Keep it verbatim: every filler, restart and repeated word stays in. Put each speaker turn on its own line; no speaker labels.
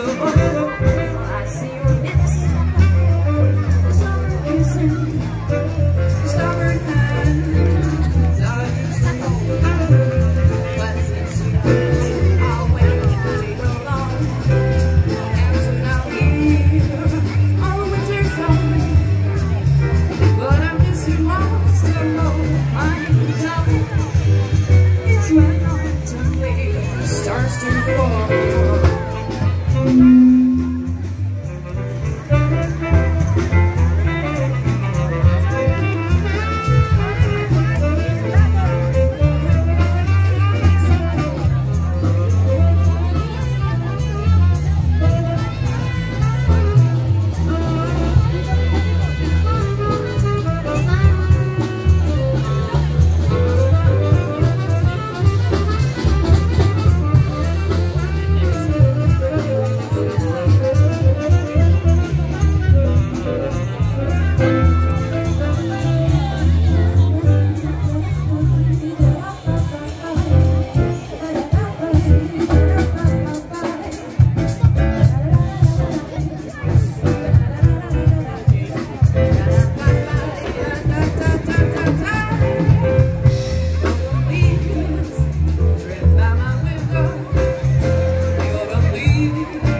I see your lips, summer kissing, stubborn hands I used to hold. But since you went, I went right along. And so now here, all winter's on. But I miss you all, still know I can tell it's right on to me. Stars to fall.
Leave